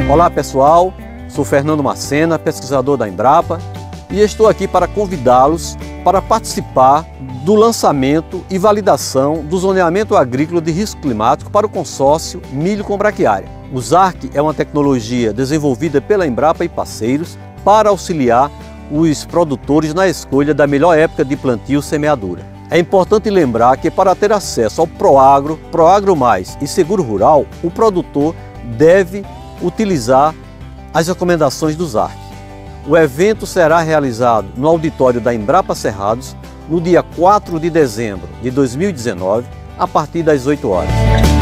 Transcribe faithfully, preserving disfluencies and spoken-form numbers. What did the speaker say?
Olá pessoal, sou Fernando Macena, pesquisador da Embrapa, e estou aqui para convidá-los para participar do lançamento e validação do zoneamento agrícola de risco climático para o consórcio Milho com Braquiária. O ZARC é uma tecnologia desenvolvida pela Embrapa e parceiros para auxiliar os produtores na escolha da melhor época de plantio e semeadura. É importante lembrar que para ter acesso ao Proagro, Proagro Mais e Seguro Rural, o produtor deve utilizar as recomendações do ZARC. O evento será realizado no auditório da Embrapa Cerrados no dia quatro de dezembro de dois mil e dezenove, a partir das oito horas.